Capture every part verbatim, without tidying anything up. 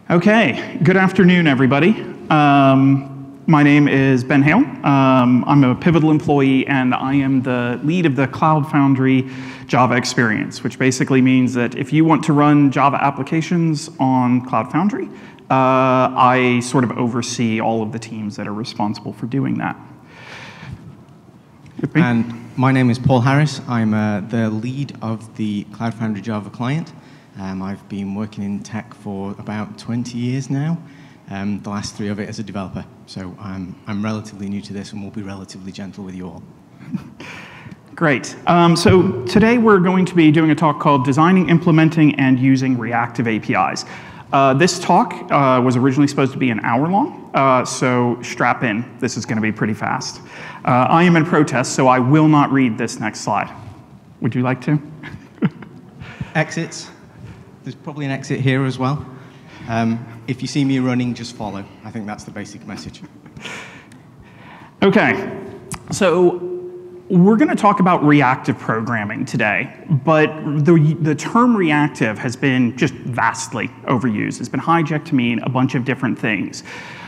Okay, good afternoon, everybody. Um, my name is Ben Hale. Um, I'm a Pivotal employee, and I am the lead of the Cloud Foundry Java experience, which basically means that if you want to run Java applications on Cloud Foundry, uh, I sort of oversee all of the teams that are responsible for doing that. And my name is Paul Harris. I'm uh, the lead of the Cloud Foundry Java Client. Um, I've been working in tech for about twenty years now, um, the last three of it as a developer. So I'm, I'm relatively new to this and will be relatively gentle with you all. Great. Um, so today we're going to be doing a talk called Designing, Implementing, and Using Reactive A P Is. Uh, this talk uh, was originally supposed to be an hour long, uh, so strap in. This is going to be pretty fast. Uh, I am in protest, so I will not read this next slide. Would you like to? Exits. There's probably an exit here as well. Um, if you see me running, just follow. I think that's the basic message. Okay, so we're going to talk about reactive programming today, but the, the term reactive has been just vastly overused. It's been hijacked to mean a bunch of different things.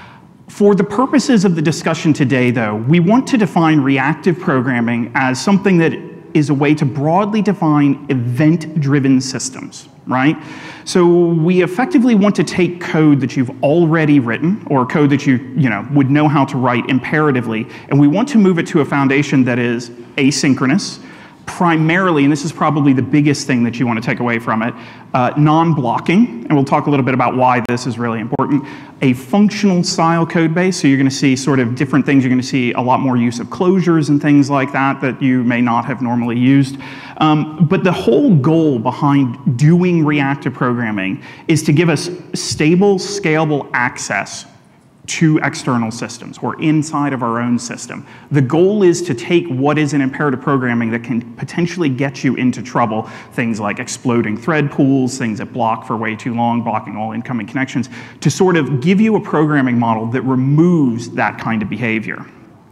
For the purposes of the discussion today, though, we want to define reactive programming as something that is a way to broadly define event-driven systems, right? So we effectively want to take code that you've already written, or code that you, you know, would know how to write imperatively, and we want to move it to a foundation that is asynchronous, primarily, and this is probably the biggest thing that you want to take away from it, uh, non-blocking, and we'll talk a little bit about why this is really important, a functional style code base, so you're going to see sort of different things. You're going to see a lot more use of closures and things like that that you may not have normally used. Um, but the whole goal behind doing reactive programming is to give us stable, scalable access to external systems or inside of our own system. The goal is to take what is an imperative programming that can potentially get you into trouble, things like exploding thread pools, things that block for way too long, blocking all incoming connections, to sort of give you a programming model that removes that kind of behavior.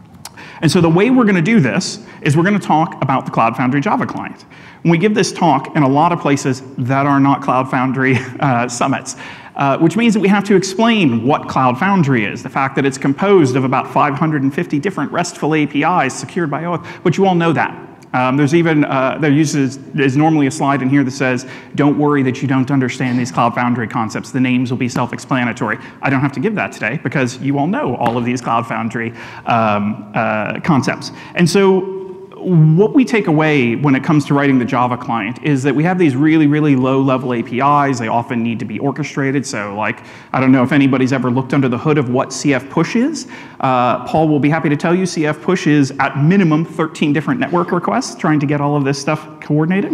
And so the way we're going to do this is we're going to talk about the Cloud Foundry Java Client. And we give this talk in a lot of places that are not Cloud Foundry uh, summits. Uh, which means that we have to explain what Cloud Foundry is, the fact that it's composed of about five hundred fifty different RESTful A P Is secured by OAuth, but you all know that. Um, there's even, uh, there uses, there's normally a slide in here that says, don't worry that you don't understand these Cloud Foundry concepts, the names will be self-explanatory. I don't have to give that today because you all know all of these Cloud Foundry um, uh, concepts. And so, what we take away when it comes to writing the Java client is that we have these really, really low-level A P Is. They often need to be orchestrated. So, like, I don't know if anybody's ever looked under the hood of what C F push is. Uh, Paul will be happy to tell you C F push is, at minimum, thirteen different network requests trying to get all of this stuff coordinated.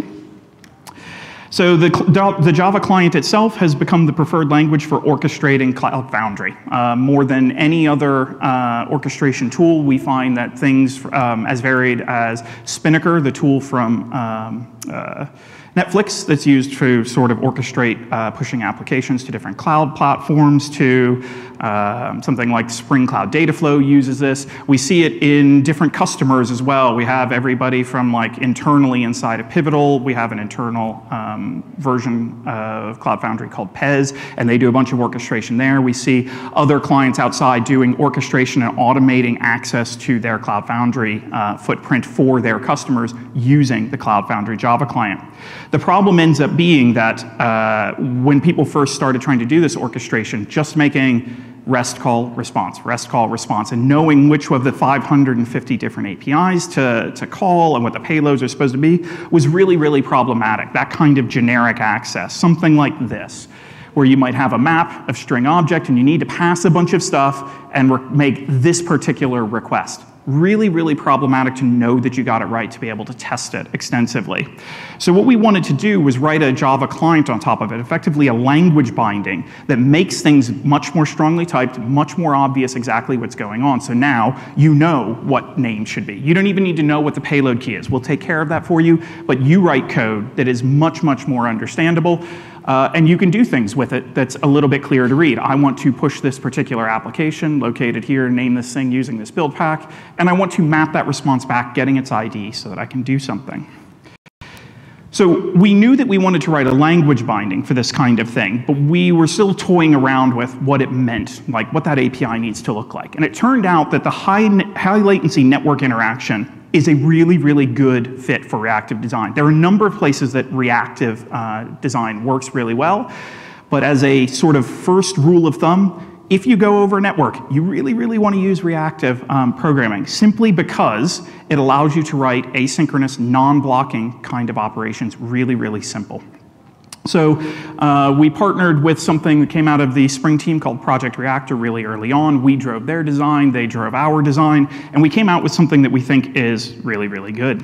So the, the Java client itself has become the preferred language for orchestrating Cloud Foundry. Uh, more than any other uh, orchestration tool, we find that things um, as varied as Spinnaker, the tool from um, uh, Netflix that's used to sort of orchestrate uh, pushing applications to different cloud platforms, to um, something like Spring Cloud Dataflow uses this. We see it in different customers as well. We have everybody from like internally inside of Pivotal. We have an internal um, version of Cloud Foundry called Pez, and they do a bunch of orchestration there. We see other clients outside doing orchestration and automating access to their Cloud Foundry uh, footprint for their customers using the Cloud Foundry Java client. The problem ends up being that uh, when people first started trying to do this orchestration, just making REST call response, REST call response, and knowing which of the five hundred fifty different A P Is to, to call and what the payloads are supposed to be was really, really problematic. That kind of generic access, something like this, where you might have a map of string object and you need to pass a bunch of stuff and make this particular request. Really, really problematic to know that you got it right to be able to test it extensively. So what we wanted to do was write a Java client on top of it, effectively a language binding that makes things much more strongly typed, much more obvious exactly what's going on. So now you know what name should be. You don't even need to know what the payload key is. We'll take care of that for you, but you write code that is much, much more understandable. Uh, and you can do things with it that's a little bit clearer to read. I want to push this particular application located here, name this thing using this build pack, and I want to map that response back, getting its I D so that I can do something. So we knew that we wanted to write a language binding for this kind of thing, but we were still toying around with what it meant, like what that A P I needs to look like. And it turned out that the high, high latency network interaction is a really, really good fit for reactive design. There are a number of places that reactive uh, design works really well, but as a sort of first rule of thumb, if you go over a network, you really, really want to use reactive um, programming, simply because it allows you to write asynchronous, non-blocking kind of operations really, really simple. So uh, we partnered with something that came out of the Spring team called Project Reactor really early on. We drove their design, they drove our design, and we came out with something that we think is really, really good.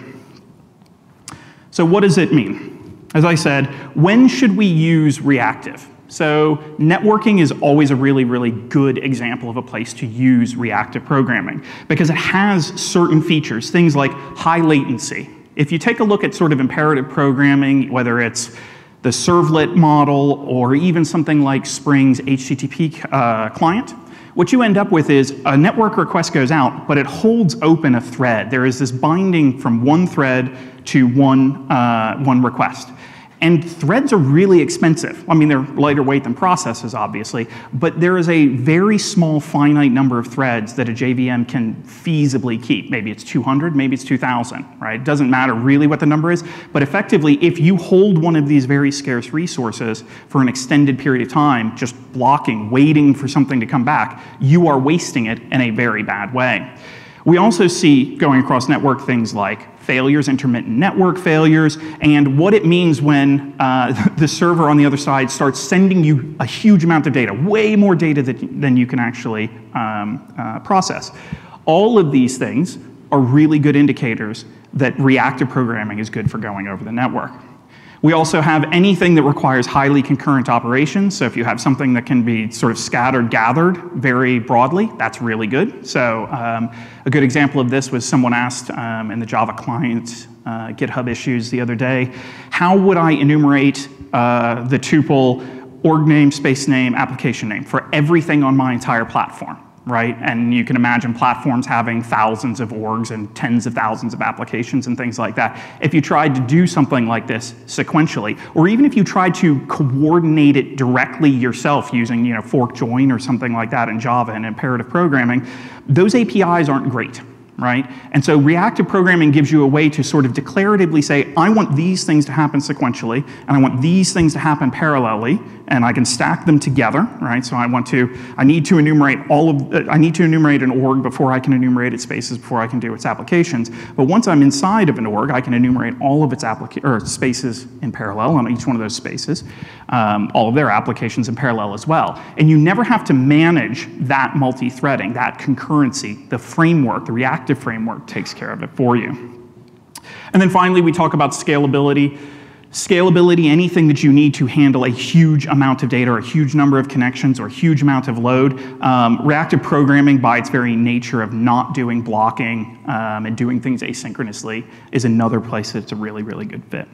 So what does it mean? As I said, when should we use reactive? So networking is always a really, really good example of a place to use reactive programming because it has certain features, things like high latency. If you take a look at sort of imperative programming, whether it's the servlet model or even something like Spring's H T T P uh, client, what you end up with is a network request goes out, but it holds open a thread. There is this binding from one thread to one, uh, one request. And threads are really expensive. I mean, they're lighter weight than processes, obviously, but there is a very small, finite number of threads that a J V M can feasibly keep. Maybe it's two hundred, maybe it's two thousand, right? It doesn't matter really what the number is, but effectively, if you hold one of these very scarce resources for an extended period of time, just blocking, waiting for something to come back, you are wasting it in a very bad way. We also see going across network things like failures, intermittent network failures, and what it means when uh, the server on the other side starts sending you a huge amount of data, way more data that, than you can actually um, uh, process. All of these things are really good indicators that reactive programming is good for going over the network. We also have anything that requires highly concurrent operations. So if you have something that can be sort of scattered, gathered very broadly, that's really good. So um, a good example of this was someone asked um, in the Java Client uh, GitHub issues the other day, how would I enumerate uh, the tuple org name, space name, application name for everything on my entire platform? Right? And you can imagine platforms having thousands of orgs and tens of thousands of applications and things like that. If you tried to do something like this sequentially, or even if you tried to coordinate it directly yourself using, you know, fork join or something like that in Java and imperative programming, those A P Is aren't great. Right? And so reactive programming gives you a way to sort of declaratively say, I want these things to happen sequentially, and I want these things to happen parallelly, and I can stack them together, right? So I want to, I need to enumerate all of, uh, I need to enumerate an org before I can enumerate its spaces, before I can do its applications. But once I'm inside of an org, I can enumerate all of its applica or spaces in parallel on each one of those spaces, um, all of their applications in parallel as well. And you never have to manage that multi-threading, that concurrency. The framework, the reactive framework takes care of it for you. And then finally, we talk about scalability. Scalability, anything that you need to handle a huge amount of data or a huge number of connections or a huge amount of load. Um, reactive programming, by its very nature of not doing blocking um, and doing things asynchronously, is another place that's a really, really good fit.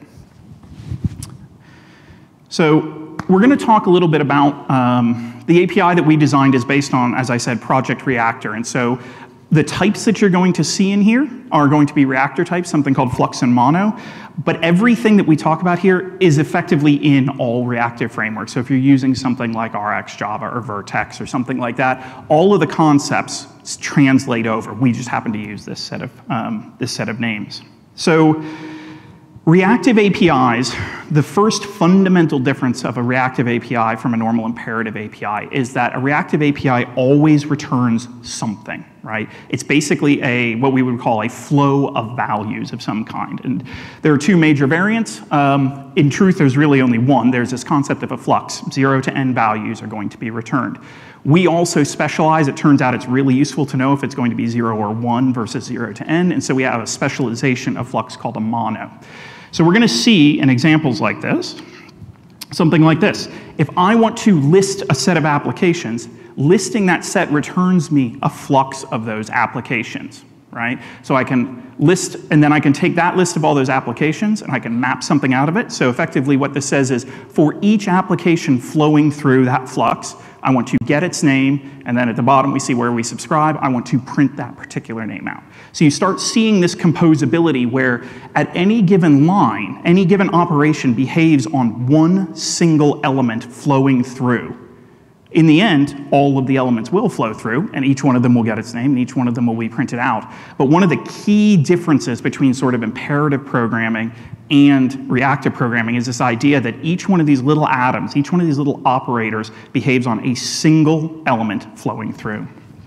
So we're going to talk a little bit about um, the A P I that we designed is based on, as I said, Project Reactor. And so the types that you're going to see in here are going to be reactor types, something called Flux and Mono. But everything that we talk about here is effectively in all reactive frameworks. So if you're using something like R X Java or Vertex or something like that, all of the concepts translate over. We just happen to use this set of, um, this set of names. So reactive A P Is, the first fundamental difference of a reactive A P I from a normal imperative A P I is that a reactive A P I always returns something, right? It's basically a, what we would call a flow of values of some kind. And there are two major variants. Um, in truth, there's really only one. There's this concept of a flux. Zero to n values are going to be returned. We also specialize. It turns out it's really useful to know if it's going to be zero or one versus zero to n. And so we have a specialization of flux called a mono. So we're going to see in examples like this, something like this. If I want to list a set of applications, listing that set returns me a flux of those applications, right? So I can list, and then I can take that list of all those applications and I can map something out of it. So effectively what this says is for each application flowing through that flux, I want to get its name, and then at the bottom we see where we subscribe. I want to print that particular name out. So you start seeing this composability where at any given line, any given operation behaves on one single element flowing through. In the end, all of the elements will flow through, and each one of them will get its name, and each one of them will be printed out. But one of the key differences between sort of imperative programming and reactive programming is this idea that each one of these little atoms, each one of these little operators behaves on a single element flowing through.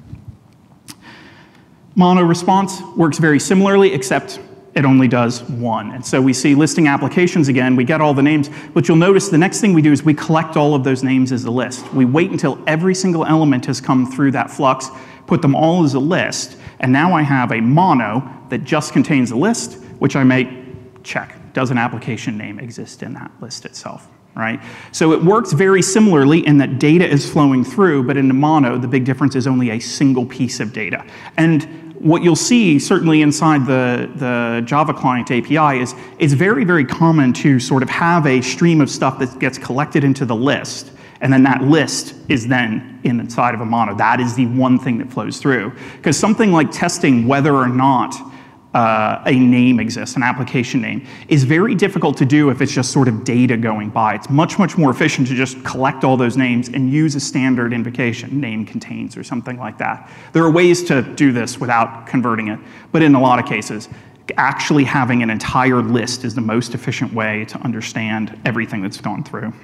Mono response works very similarly, except it only does one. And so we see listing applications again, we get all the names, but you'll notice the next thing we do is we collect all of those names as a list. We wait until every single element has come through that flux, put them all as a list, and now I have a mono that just contains a list, which I may check. Does an application name exist in that list itself, right? So it works very similarly in that data is flowing through, but in the mono, the big difference is only a single piece of data. And what you'll see, certainly inside the, the Java Client A P I, is it's very, very common to sort of have a stream of stuff that gets collected into the list, and then that list is then inside of a mono. That is the one thing that flows through. Because something like testing whether or not uh, a name exists, an application name, is very difficult to do if it's just sort of data going by. It's much, much more efficient to just collect all those names and use a standard invocation, name contains or something like that. There are ways to do this without converting it, but in a lot of cases, actually having an entire list is the most efficient way to understand everything that's gone through.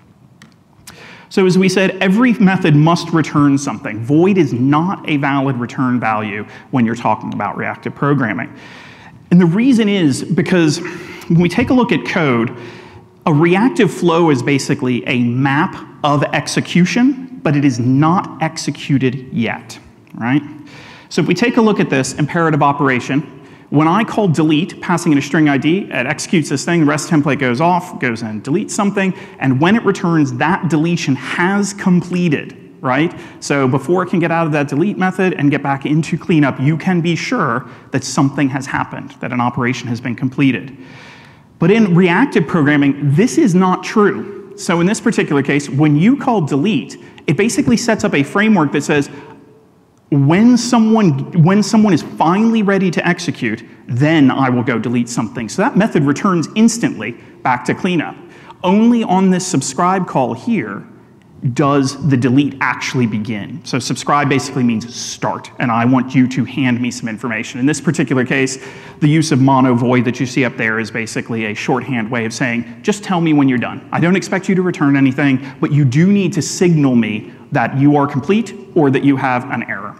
So as we said, every method must return something. Void is not a valid return value when you're talking about reactive programming. And the reason is because when we take a look at code, a reactive flow is basically a map of execution, but it is not executed yet, right? So if we take a look at this imperative operation, when I call delete, passing in a string I D, it executes this thing, the REST template goes off, goes and deletes something, and when it returns, that deletion has completed, right? So before it can get out of that delete method and get back into cleanup, you can be sure that something has happened, that an operation has been completed. But in reactive programming, this is not true. So in this particular case, when you call delete, it basically sets up a framework that says, When someone, when someone is finally ready to execute, then I will go delete something. So that method returns instantly back to cleanup. Only on this subscribe call here does the delete actually begin. So subscribe basically means start, and I want you to hand me some information. In this particular case, the use of mono void that you see up there is basically a shorthand way of saying, just tell me when you're done. I don't expect you to return anything, but you do need to signal me that you are complete or that you have an error.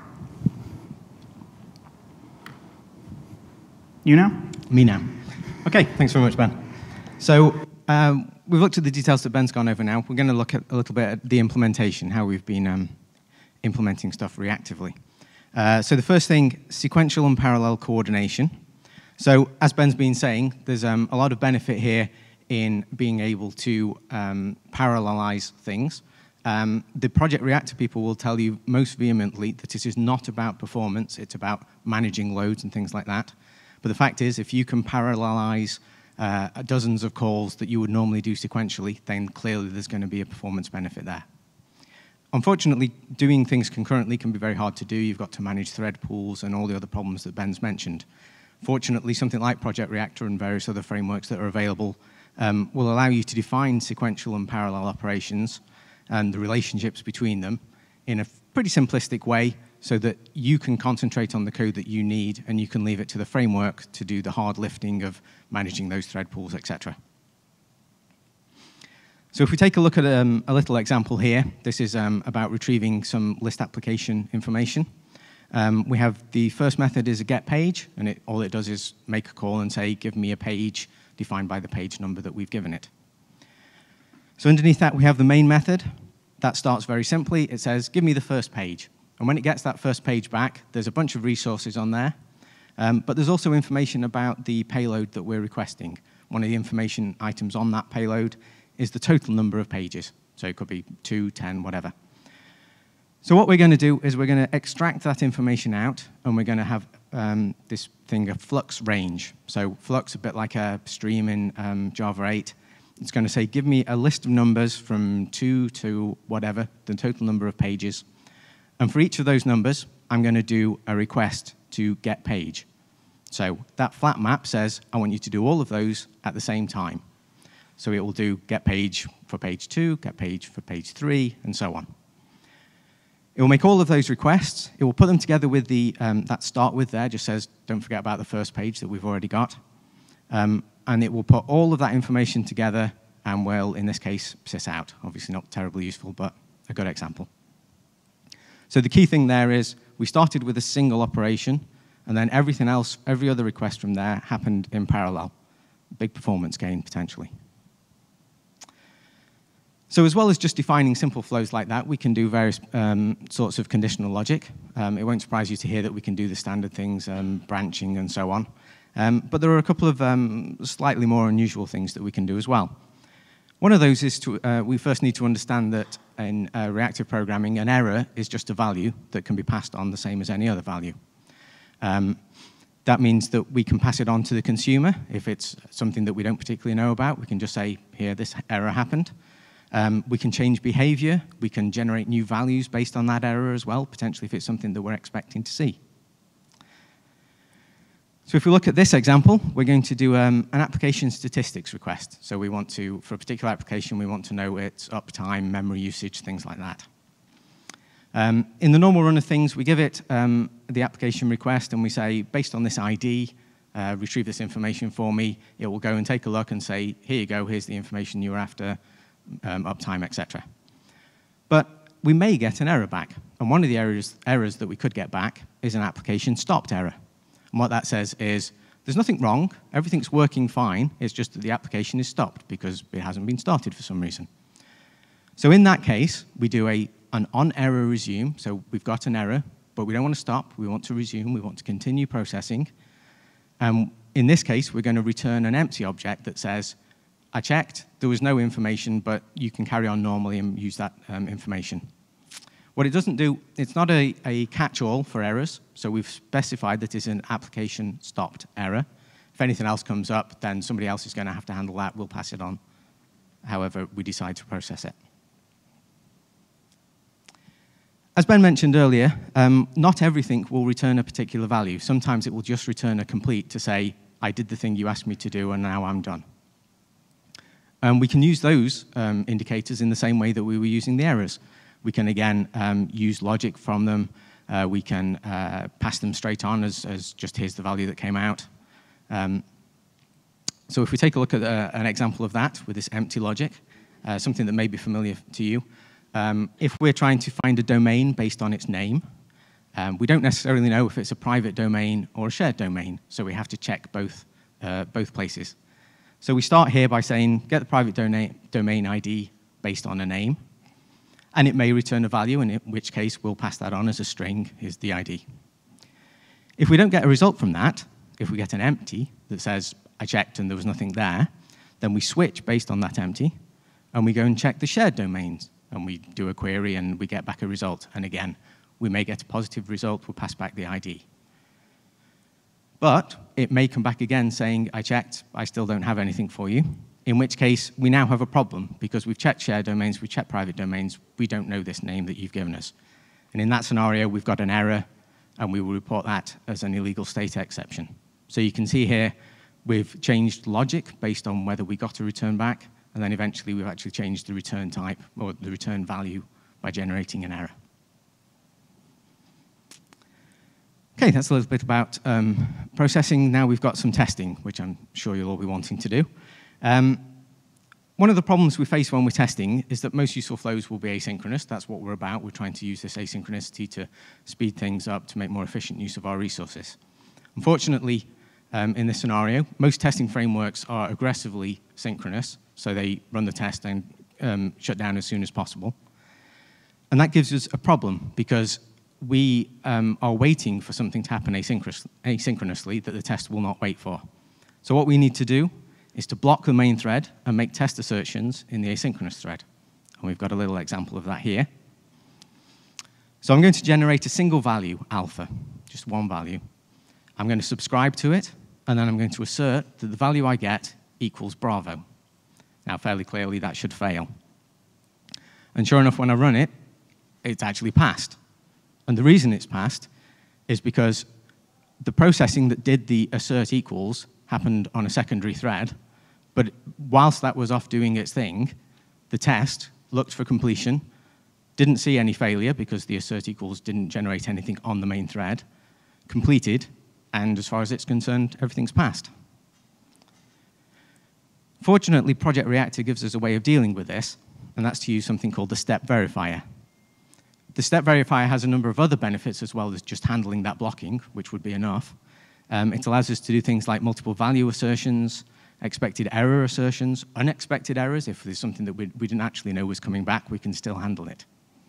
You know? Me now. Okay, thanks very much, Ben. So um, we've looked at the details that Ben's gone over now. We're going to look at a little bit at the implementation, how we've been um, implementing stuff reactively. Uh, so the first thing, sequential and parallel coordination. So as Ben's been saying, there's um, a lot of benefit here in being able to um, parallelize things. Um, the Project Reactor people will tell you most vehemently that this is not about performance, it's about managing loads and things like that. But the fact is, if you can parallelize uh, dozens of calls that you would normally do sequentially, then clearly there's going to be a performance benefit there. Unfortunately, doing things concurrently can be very hard to do. You've got to manage thread pools and all the other problems that Ben's mentioned. Fortunately, something like Project Reactor and various other frameworks that are available um, will allow you to define sequential and parallel operations and the relationships between them in a pretty simplistic way so that you can concentrate on the code that you need and you can leave it to the framework to do the hard lifting of managing those thread pools, et cetera. So if we take a look at um, a little example here, this is um, about retrieving some list application information. Um, we have the first method is a get page, and it, all it does is make a call and say, give me a page defined by the page number that we've given it. So underneath that, we have the main method. That starts very simply. It says, give me the first page. And when it gets that first page back, there's a bunch of resources on there. Um, but there's also information about the payload that we're requesting. One of the information items on that payload is the total number of pages. So it could be two, ten, whatever. So what we're going to do is we're going to extract that information out, and we're going to have um, this thing, a flux range. So flux, a bit like a stream in um, Java eight. It's going to say, give me a list of numbers from two to whatever, the total number of pages. And for each of those numbers, I'm going to do a request to get page. So that flat map says, I want you to do all of those at the same time. So it will do get page for page two, get page for page three, and so on. It will make all of those requests. It will put them together with the, um, that start with there, just says, don't forget about the first page that we've already got. Um, and it will put all of that information together and will, in this case, sys out. Obviously not terribly useful, but a good example. So the key thing there is we started with a single operation, and then everything else, every other request from there happened in parallel. Big performance gain, potentially. So as well as just defining simple flows like that, we can do various um, sorts of conditional logic. Um, it won't surprise you to hear that we can do the standard things, um, branching and so on. Um, but there are a couple of um, slightly more unusual things that we can do as well. One of those is to, uh, we first need to understand that in uh, reactive programming, an error is just a value that can be passed on the same as any other value. Um, that means that we can pass it on to the consumer. If it's something that we don't particularly know about, we can just say, here, this error happened. Um, we can change behavior. We can generate new values based on that error as well, potentially if it's something that we're expecting to see. So if we look at this example, we're going to do um, an application statistics request. So we want to, for a particular application, we want to know its uptime, memory usage, things like that. Um, in the normal run of things, we give it um, the application request, and we say, based on this I D, uh, retrieve this information for me. It will go and take a look and say, here you go, here's the information you were after. Um, uptime, et cetera. But we may get an error back. And one of the errors, errors that we could get back is an application stopped error. And what that says is, there's nothing wrong, everything's working fine, it's just that the application is stopped because it hasn't been started for some reason. So in that case, we do a, an on-error resume. So we've got an error, but we don't want to stop, we want to resume, we want to continue processing. And in this case, we're going to return an empty object that says, I checked, there was no information, but you can carry on normally and use that um, information. What it doesn't do, it's not a, a catch-all for errors, so we've specified that it's an application stopped error. If anything else comes up, then somebody else is going to have to handle that. We'll pass it on, however we decide to process it. As Ben mentioned earlier, um, not everything will return a particular value. Sometimes it will just return a complete to say, I did the thing you asked me to do, and now I'm done. Um, we can use those um, indicators in the same way that we were using the errors. We can, again, um, use logic from them. Uh, we can uh, pass them straight on as, as just here's the value that came out. Um, so if we take a look at uh, an example of that with this empty logic, uh, something that may be familiar to you, um, if we're trying to find a domain based on its name, um, we don't necessarily know if it's a private domain or a shared domain, so we have to check both, uh, both places. So we start here by saying, get the private domain I D based on a name, and it may return a value, in which case we'll pass that on as a string, is the I D. If we don't get a result from that, if we get an empty that says, I checked and there was nothing there, then we switch based on that empty, and we go and check the shared domains, and we do a query and we get back a result. And again, we may get a positive result, we'll pass back the I D. But it may come back again saying, I checked, I still don't have anything for you, in which case we now have a problem because we've checked shared domains, we've checked private domains, we don't know this name that you've given us. And in that scenario, we've got an error, and we will report that as an illegal state exception. So you can see here, we've changed logic based on whether we got a return back, and then eventually we've actually changed the return type or the return value by generating an error. Okay, that's a little bit about um, processing. Now we've got some testing, which I'm sure you'll all be wanting to do. Um, one of the problems we face when we're testing is that most useful flows will be asynchronous. That's what we're about. We're trying to use this asynchronicity to speed things up, to make more efficient use of our resources. Unfortunately, um, in this scenario, most testing frameworks are aggressively synchronous, so they run the test and um, shut down as soon as possible. And that gives us a problem, because we um, are waiting for something to happen asynchronous, asynchronously that the test will not wait for. So what we need to do is to block the main thread and make test assertions in the asynchronous thread. And we've got a little example of that here. So I'm going to generate a single value, alpha, just one value. I'm going to subscribe to it, and then I'm going to assert that the value I get equals Bravo. Now, fairly clearly, that should fail. And sure enough, when I run it, it's actually passed. And the reason it's passed is because the processing that did the assert equals happened on a secondary thread, but whilst that was off doing its thing, the test looked for completion, didn't see any failure because the assert equals didn't generate anything on the main thread, completed, and as far as it's concerned, everything's passed. Fortunately, Project Reactor gives us a way of dealing with this, and that's to use something called the step verifier. The step verifier has a number of other benefits as well as just handling that blocking, which would be enough. Um, it allows us to do things like multiple value assertions, expected error assertions, unexpected errors. If there's something that we, we didn't actually know was coming back, we can still handle it.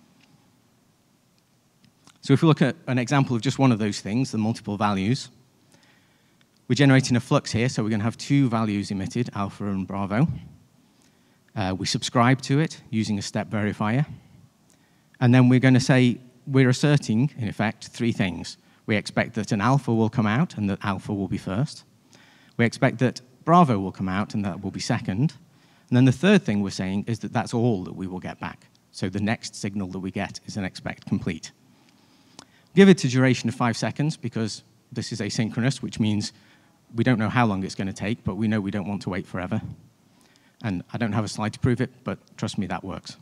So if we look at an example of just one of those things, the multiple values, we're generating a flux here, so we're going to have two values emitted, alpha and bravo. Uh, we subscribe to it using a step verifier. And then we're going to say, we're asserting, in effect, three things. We expect that an alpha will come out, and that alpha will be first. We expect that bravo will come out, and that will be second. And then the third thing we're saying is that that's all that we will get back. So the next signal that we get is an expect complete. Give it a duration of five seconds, because this is asynchronous, which means we don't know how long it's going to take, but we know we don't want to wait forever. And I don't have a slide to prove it, but trust me, that works.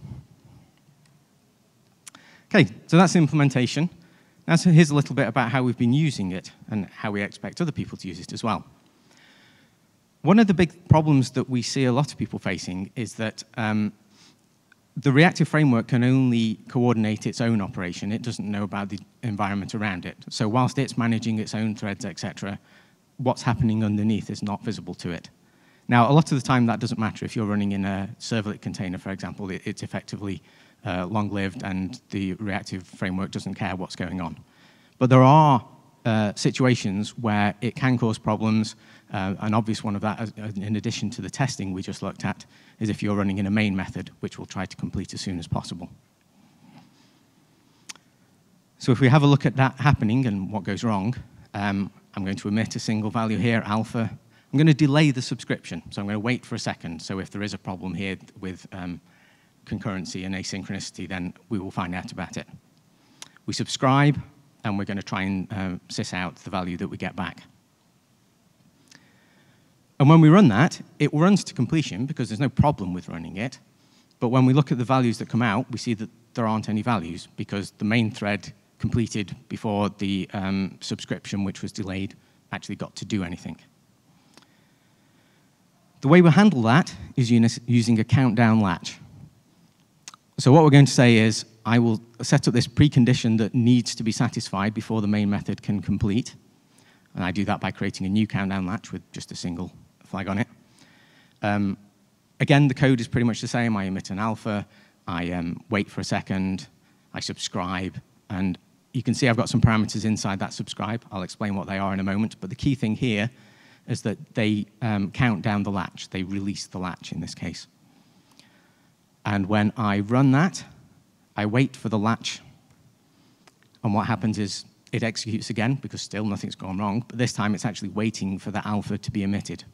OK, so that's the implementation. Now, so here's a little bit about how we've been using it and how we expect other people to use it as well. One of the big problems that we see a lot of people facing is that um, the reactive framework can only coordinate its own operation. It doesn't know about the environment around it. So whilst it's managing its own threads, et cetera, what's happening underneath is not visible to it. Now, a lot of the time, that doesn't matter. If you're running in a servlet container, for example, it, it's effectively uh, long-lived, and the reactive framework doesn't care what's going on. But there are uh, situations where it can cause problems. Uh, an obvious one of that, uh, in addition to the testing we just looked at, is if you're running in a main method, which we'll try to complete as soon as possible. So if we have a look at that happening and what goes wrong, um, I'm going to emit a single value here, alpha. I'm going to delay the subscription, so I'm going to wait for a second. So if there is a problem here with um, concurrency and asynchronicity, then we will find out about it. We subscribe, and we're going to try and uh, sys out the value that we get back. And when we run that, it runs to completion because there's no problem with running it. But when we look at the values that come out, we see that there aren't any values because the main thread completed before the um, subscription, which was delayed, actually got to do anything. The way we handle that is using a countdown latch. So what we're going to say is, I will set up this precondition that needs to be satisfied before the main method can complete. And I do that by creating a new countdown latch with just a single flag on it. Um, again, the code is pretty much the same. I emit an alpha, I um, wait for a second, I subscribe, and you can see I've got some parameters inside that subscribe. I'll explain what they are in a moment. But the key thing here is that they um, count down the latch. They release the latch in this case. And when I run that, I wait for the latch. And what happens is it executes again, because still nothing's gone wrong. But this time, it's actually waiting for the alpha to be emitted.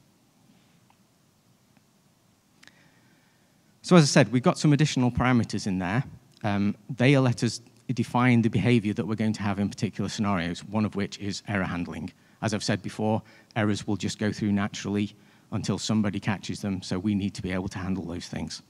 So as I said, we've got some additional parameters in there. Um, they let us define the behavior that we're going to have in particular scenarios, one of which is error handling. As I've said before, errors will just go through naturally until somebody catches them, so we need to be able to handle those things.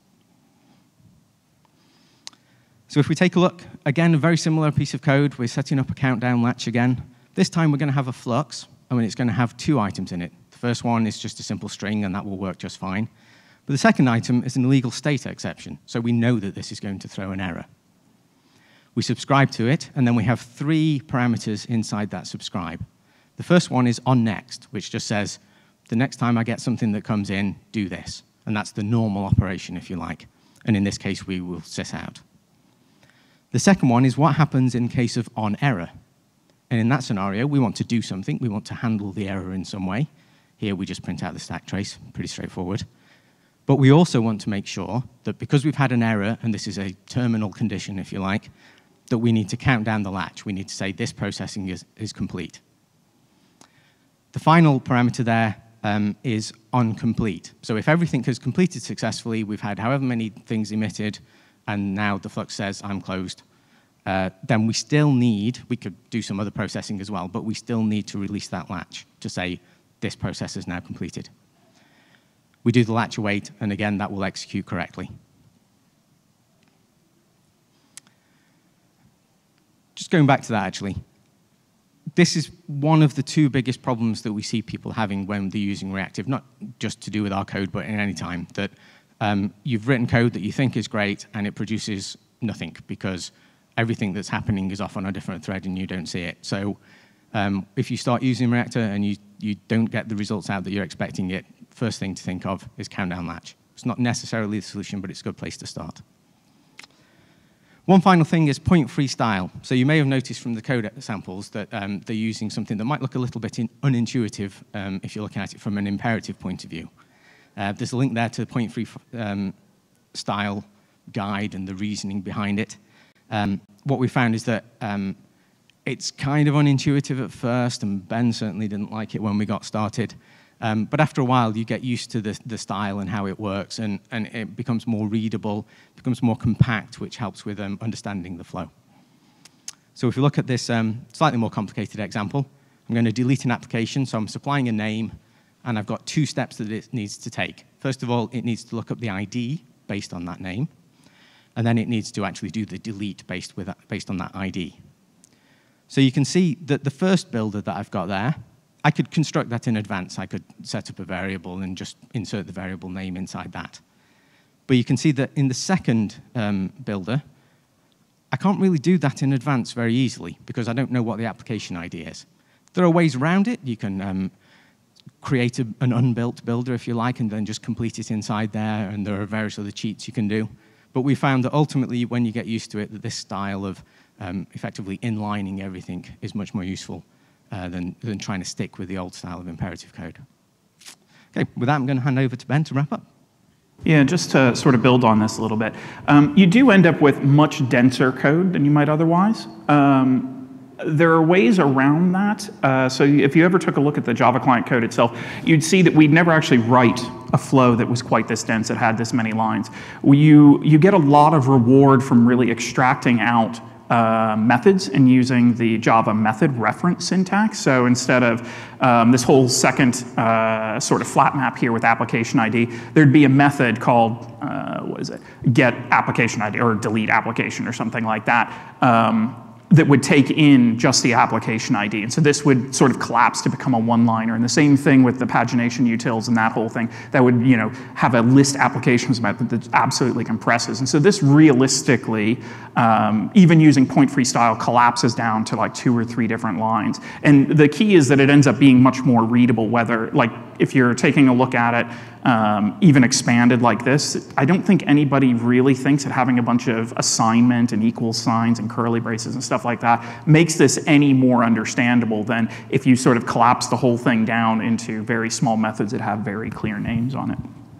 So if we take a look, again, a very similar piece of code. We're setting up a countdown latch again. This time, we're going to have a flux. I mean, it's going to have two items in it. The first one is just a simple string, and that will work just fine. But the second item is an illegal state exception, so we know that this is going to throw an error. We subscribe to it, and then we have three parameters inside that subscribe. The first one is onNext, which just says, the next time I get something that comes in, do this. And that's the normal operation, if you like. And in this case, we will sys out. The second one is what happens in case of onError. And in that scenario, we want to do something. We want to handle the error in some way. Here, we just print out the stack trace. Pretty straightforward. But we also want to make sure that because we've had an error, and this is a terminal condition, if you like, that we need to count down the latch. We need to say this processing is, is complete. The final parameter there um, is on complete. So if everything has completed successfully, we've had however many things emitted, and now the Flux says, I'm closed, uh, then we still need, we could do some other processing as well, but we still need to release that latch to say, this process is now completed. We do the latch await, and again, that will execute correctly. Just going back to that, actually, this is one of the two biggest problems that we see people having when they're using Reactive, not just to do with our code, but in any time, that um, you've written code that you think is great, and it produces nothing, because everything that's happening is off on a different thread, and you don't see it. So um, if you start using Reactor and you, you don't get the results out that you're expecting it, first thing to think of is countdown latch. It's not necessarily the solution, but it's a good place to start. One final thing is point-free style. So you may have noticed from the code samples that um, they're using something that might look a little bit in unintuitive um, if you're looking at it from an imperative point of view. Uh, there's a link there to the point-free um, style guide and the reasoning behind it. Um, what we found is that um, it's kind of unintuitive at first, and Ben certainly didn't like it when we got started. Um, but after a while, you get used to the, the style and how it works, and, and it becomes more readable, becomes more compact, which helps with um, understanding the flow. So if you look at this um, slightly more complicated example, I'm going to delete an application, so I'm supplying a name, and I've got two steps that it needs to take. First of all, it needs to look up the I D based on that name, and then it needs to actually do the delete based, with that, based on that I D. So you can see that the first builder that I've got there, I could construct that in advance. I could set up a variable and just insert the variable name inside that. But you can see that in the second um, builder, I can't really do that in advance very easily because I don't know what the application I D is. There are ways around it. You can um, create a, an unbuilt builder, if you like, and then just complete it inside there, and there are various other cheats you can do. But we found that ultimately, when you get used to it, that this style of um, effectively inlining everything is much more useful Uh, than, than trying to stick with the old style of imperative code. Okay, with that, I'm going to hand over to Ben to wrap up. Yeah, just to sort of build on this a little bit. Um, you do end up with much denser code than you might otherwise. Um, there are ways around that. Uh, so if you ever took a look at the Java client code itself, you'd see that we'd never actually write a flow that was quite this dense, that had this many lines. You, you get a lot of reward from really extracting out Uh, methods and using the Java method reference syntax. So instead of um, this whole second uh, sort of flat map here with application I D, there'd be a method called, uh, what is it, get application I D or delete application or something like that. Um, that would take in just the application I D. And so this would sort of collapse to become a one-liner. And the same thing with the pagination utils and that whole thing. That would, you know, have a list applications method that absolutely compresses. And so this realistically, um, even using point-free style, collapses down to like two or three different lines. And the key is that it ends up being much more readable, whether, like, if you're taking a look at it, um, even expanded like this, I don't think anybody really thinks that having a bunch of assignment and equal signs and curly braces and stuff like that makes this any more understandable than if you sort of collapse the whole thing down into very small methods that have very clear names on it.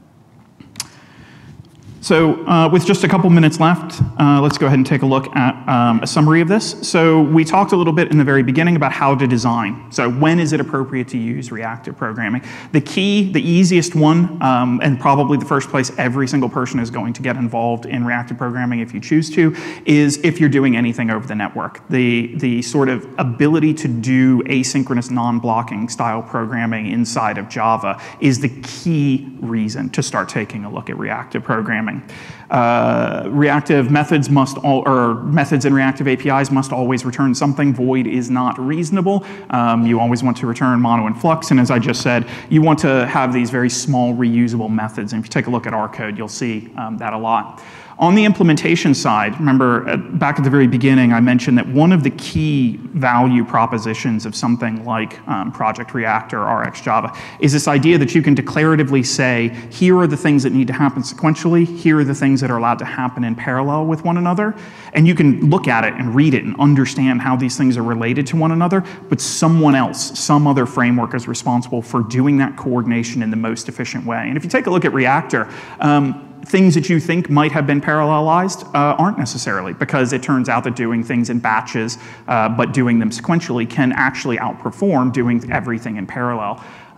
So uh, with just a couple minutes left, uh, let's go ahead and take a look at um, a summary of this. So we talked a little bit in the very beginning about how to design. So when is it appropriate to use reactive programming? The key, the easiest one, um, and probably the first place every single person is going to get involved in reactive programming if you choose to, is if you're doing anything over the network. The, the sort of ability to do asynchronous non-blocking style programming inside of Java is the key reason to start taking a look at reactive programming. Uh, reactive methods must all, or methods in reactive A P Is must always return something. Void is not reasonable. Um, you always want to return mono and flux, and as I just said, you want to have these very small reusable methods. And if you take a look at our code, you'll see um, that a lot. On the implementation side, remember uh, back at the very beginning, I mentioned that one of the key value propositions of something like um, Project Reactor, R X Java, is this idea that you can declaratively say, here are the things that need to happen sequentially, here are the things that are allowed to happen in parallel with one another, and you can look at it and read it and understand how these things are related to one another, but someone else, some other framework is responsible for doing that coordination in the most efficient way. And if you take a look at Reactor, um, things that you think might have been parallelized uh, aren't necessarily, because it turns out that doing things in batches, uh, but doing them sequentially can actually outperform doing everything in parallel.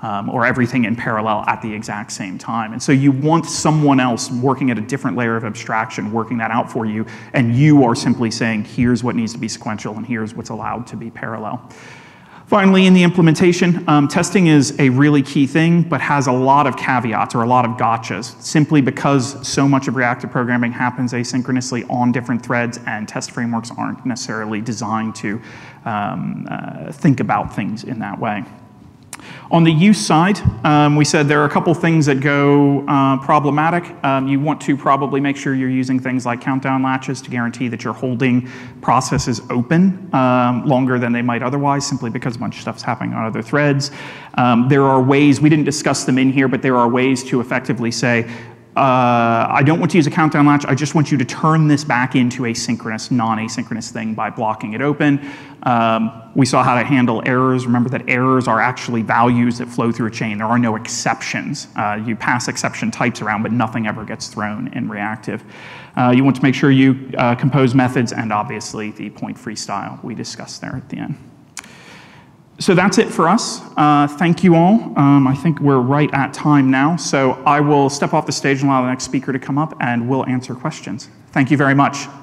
um, or everything in parallel at the exact same time. And so you want someone else working at a different layer of abstraction, working that out for you, and you are simply saying, here's what needs to be sequential, and here's what's allowed to be parallel. Finally, in the implementation, um, testing is a really key thing, but has a lot of caveats or a lot of gotchas, simply because so much of reactive programming happens asynchronously on different threads, and test frameworks aren't necessarily designed to um, uh, think about things in that way. On the use side, um, we said there are a couple things that go uh, problematic. Um, you want to probably make sure you're using things like countdown latches to guarantee that you're holding processes open um, longer than they might otherwise, simply because a bunch of stuff's happening on other threads. Um, there are ways, we didn't discuss them in here, but there are ways to effectively say, Uh, I don't want to use a countdown latch, I just want you to turn this back into a synchronous, non-asynchronous thing by blocking it open. Um, we saw how to handle errors. Remember that errors are actually values that flow through a chain. There are no exceptions. Uh, you pass exception types around, but nothing ever gets thrown in reactive. Uh, you want to make sure you uh, compose methods, and obviously the point free style we discussed there at the end. So that's it for us. Uh, thank you all. Um, I think we're right at time now. So I will step off the stage and allow the next speaker to come up, and we'll answer questions. Thank you very much.